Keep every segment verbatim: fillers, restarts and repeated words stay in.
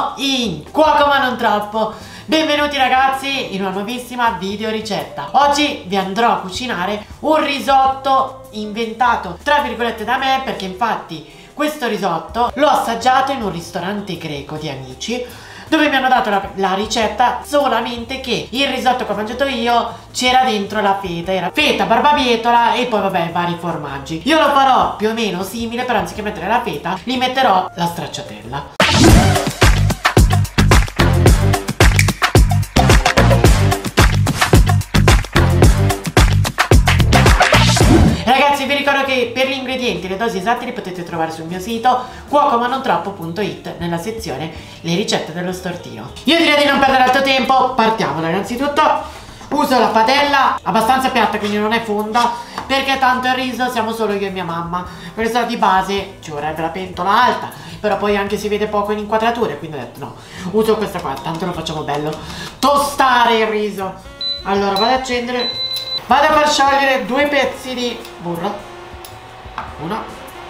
Siamo in Cuoco ma non troppo. Benvenuti ragazzi in una nuovissima video ricetta. Oggi vi andrò a cucinare un risotto inventato tra virgolette da me, perché infatti questo risotto l'ho assaggiato in un ristorante greco di amici, dove mi hanno dato la, la ricetta, solamente che il risotto che ho mangiato io c'era dentro la feta, era feta, barbabietola e poi vabbè vari formaggi. Io lo farò più o meno simile, però anziché mettere la feta gli metterò la stracciatella. Ragazzi, vi ricordo che per gli ingredienti, le dosi esatte li potete trovare sul mio sito cuoco ma non troppo punto it nella sezione le ricette dello stortino. Io direi di non perdere altro tempo, partiamo. Innanzitutto uso la padella abbastanza piatta, quindi non è fonda, perché tanto il riso siamo solo io e mia mamma. Questa di base ci vorrebbe la pentola alta, però poi anche si vede poco in inquadrature, quindi ho detto no, uso questa qua, tanto lo facciamo bello tostare il riso. Allora vado ad accendere, vado a far sciogliere due pezzi di burro, uno,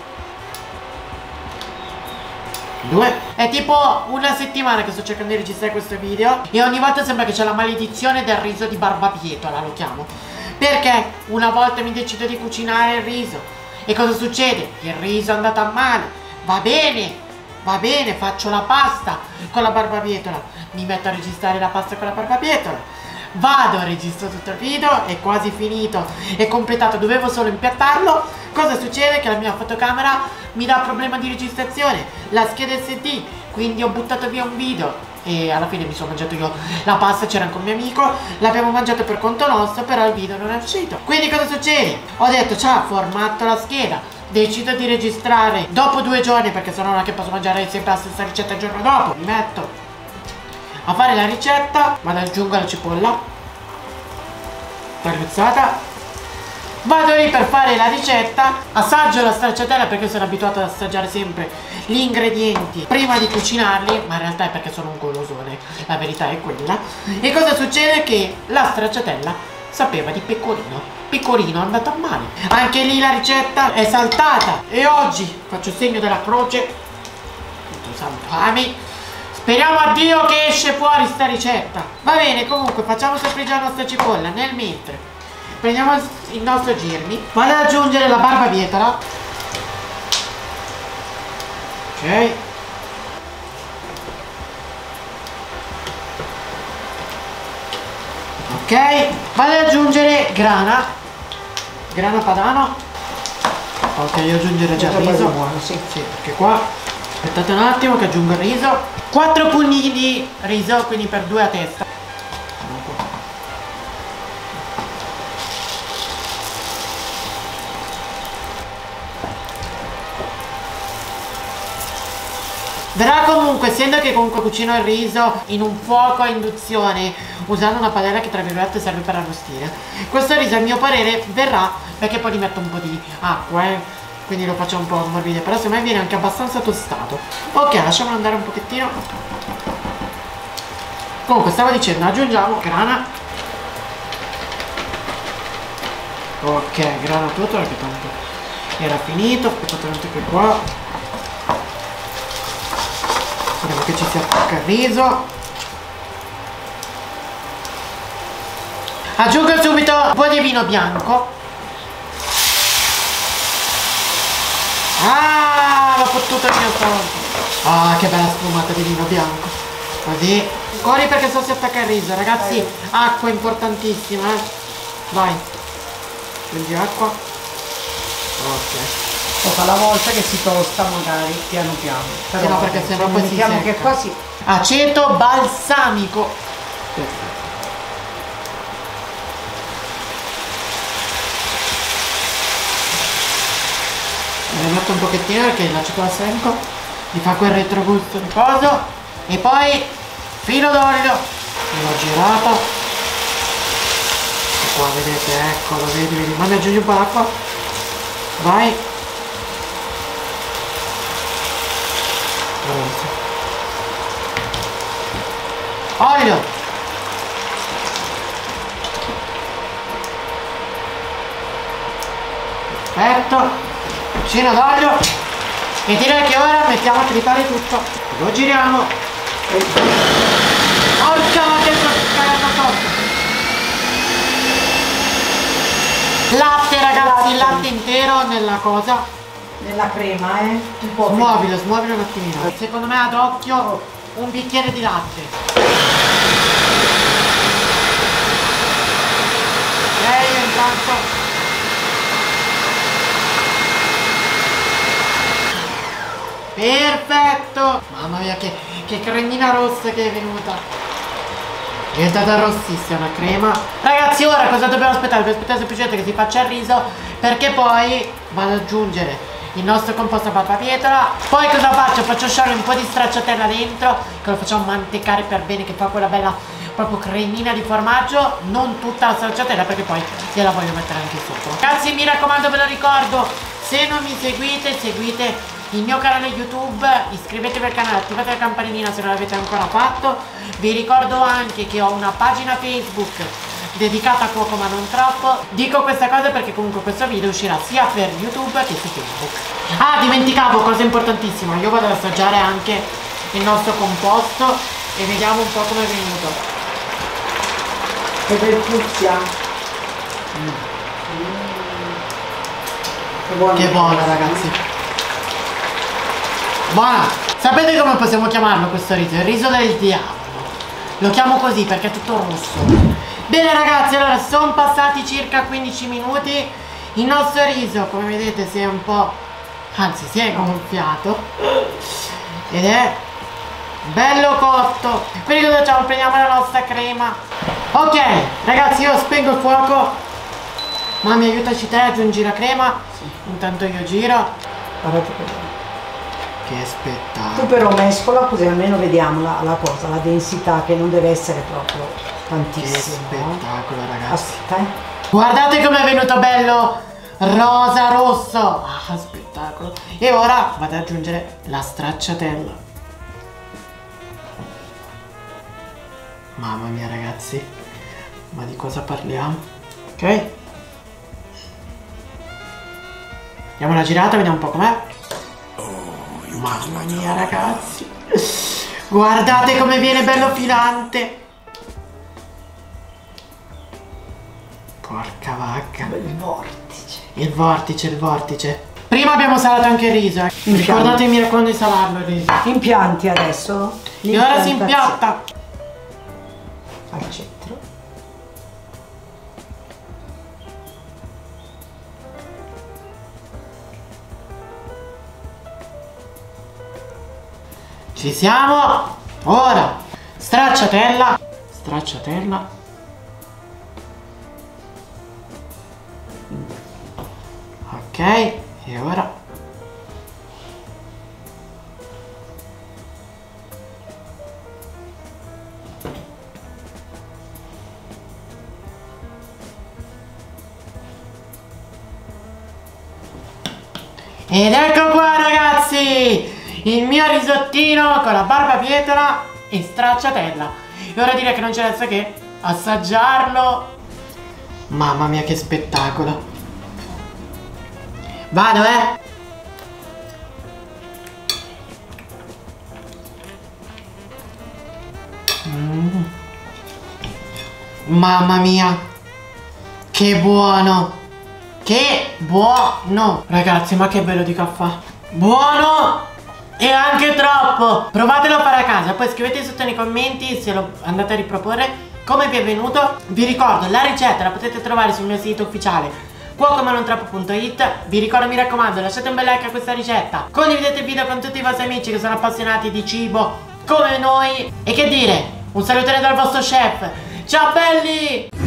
due. È tipo una settimana che sto cercando di registrare questo video e ogni volta sembra che c'è la maledizione del riso di barbabietola, lo chiamo, perché una volta mi decido di cucinare il riso e cosa succede? Il riso è andato a male, va bene, va bene, faccio la pasta con la barbabietola, mi metto a registrare la pasta con la barbabietola, vado, registro tutto il video, è quasi finito, è completato, dovevo solo impiattarlo. Cosa succede? Che la mia fotocamera mi dà problema di registrazione, la scheda S D, quindi ho buttato via un video e alla fine mi sono mangiato io la pasta, c'era anche un mio amico, l'abbiamo mangiato per conto nostro, però il video non è uscito. Quindi cosa succede? Ho detto ciao, formato la scheda, decido di registrare dopo due giorni, perché sennò non è che posso mangiare sempre la stessa ricetta il giorno dopo. Mi metto a fare la ricetta, vado ad aggiungere la cipolla tagliuzzata, vado lì per fare la ricetta, assaggio la stracciatella perché sono abituato ad assaggiare sempre gli ingredienti prima di cucinarli, ma in realtà è perché sono un golosone, la verità è quella. E cosa succede? Che la stracciatella sapeva di pecorino, pecorino è andato a male, anche lì la ricetta è saltata e oggi faccio il segno della croce, tutto santo ami. Speriamo a Dio che esce fuori sta ricetta. Va bene, comunque facciamo soffriggere la nostra cipolla. Nel mentre prendiamo il nostro girmi, vado ad aggiungere la barbabietola. Ok, ok, vado ad aggiungere grana, grana padano. Ok, io aggiungerò già il riso. Buono, sì. Sì, perché qua aspettate un attimo che aggiungo il riso. quattro pugni di riso, quindi per due a testa. Verrà comunque, essendo che comunque cucino il riso in un fuoco a induzione, usando una padella che tra virgolette serve per arrostire, questo riso a mio parere verrà, perché poi gli metto un po' di acqua, eh. Quindi lo faccio un po' morbidire, però secondo me viene anche abbastanza tostato. Ok, lasciamolo andare un pochettino. Comunque stavo dicendo, aggiungiamo grana. Ok, grana tutto perché tanto era finito. Aspettate anche qua, vediamo che ci si attacca il riso. Aggiungo subito un po' di vino bianco. Ah, l'ho fottuto il mio stavolta. Ah, che bella sfumata di vino bianco. Così. Corri perché so si attacca il riso, ragazzi. Eh. Acqua importantissima, eh. Vai. Prendi acqua. Ok. Dopo alla volta che si tosta magari piano piano. Però no, perché sennò poi si secca. Che qua si... Aceto balsamico. Perfetto. Ne metto un pochettino perché l'aceto balsamico mi fa quel retrogusto di coso. E poi filo d'olio, l'ho girato e qua vedete, eccolo, vedi, vedi, ma ne aggiungi un po' l'acqua, vai, olio, perfetto, bacino d'olio. E direi che ora mettiamo a tritare tutto, lo giriamo Porca che sto cagando sotto. Latte ragazzi, il latte intero nella cosa. Nella crema, eh. Un po'. Smuovilo, smuovilo un attimino. Secondo me ad occhio un bicchiere di latte. Ok, intanto. Perfetto! Mamma mia che, che cremina rossa che è venuta. È diventata rossissima la crema. Ragazzi ora cosa dobbiamo aspettare? Dobbiamo aspettare semplicemente che si faccia il riso, perché poi vado ad aggiungere il nostro composto a barbabietola. Poi cosa faccio? Faccio sciogliere un po' di stracciatella dentro, che lo facciamo mantecare per bene, che fa quella bella proprio cremina di formaggio. Non tutta la stracciatella, perché poi gliela voglio mettere anche sopra. Ragazzi mi raccomando, ve lo ricordo, se non mi seguite, seguite il mio canale YouTube, iscrivetevi al canale, attivate la campanellina se non l'avete ancora fatto. Vi ricordo anche che ho una pagina Facebook dedicata a cuoco ma non troppo. Dico questa cosa perché comunque questo video uscirà sia per YouTube che su Facebook. Ah, dimenticavo, cosa importantissima, io vado ad assaggiare anche il nostro composto e vediamo un po' come è venuto. Che bel puzia. Mm. Che buono, che buono ragazzi. Buona. Sapete come possiamo chiamarlo questo riso? Il riso del diavolo. Lo chiamo così perché è tutto rosso. Bene ragazzi, allora sono passati circa quindici minuti. Il nostro riso, come vedete, si è un po', anzi si è gonfiato ed è bello cotto. Quindi cosa facciamo? Prendiamo la nostra crema. Ok ragazzi, io spengo il fuoco. Mamma aiutaci te, aggiungi la crema. Sì. Intanto io giro. Guardate che che spettacolo. Tu però mescola così almeno vediamo la, la cosa, la densità, che non deve essere proprio tantissimo. Che spettacolo ragazzi. Aspetta, eh. Guardate com'è venuto bello rosa rosso. Ah, spettacolo. E ora vado ad aggiungere la stracciatella. Mamma mia ragazzi, ma di cosa parliamo? Ok, diamo una girata, vediamo un po' com'è. Mamma mia ragazzi, guardate come viene bello filante. Porca vacca. Il vortice. Il vortice, il vortice. Prima abbiamo salato anche il riso, eh. Ricordate, mi raccomando di salarlo il riso. Impianti adesso. E ora si impiatta. Al centro. Ci siamo. Ora stracciatella. Stracciatella. Ok. E ora ed ecco qua ragazzi, il mio risottino con la barbabietola e stracciatella. E ora direi che non c'è adesso che assaggiarlo. Mamma mia che spettacolo. Vado eh. Mm. Mamma mia, che buono. Che buono. Ragazzi, ma che bello di caffè. Buono e anche troppo. Provatelo a fare a casa, poi scrivete sotto nei commenti se lo andate a riproporre, come vi è venuto. Vi ricordo, la ricetta la potete trovare sul mio sito ufficiale cuoco ma non troppo punto it. Vi ricordo, mi raccomando, lasciate un bel like a questa ricetta, condividete il video con tutti i vostri amici che sono appassionati di cibo come noi. E che dire, un salutone dal vostro chef. Ciao belli!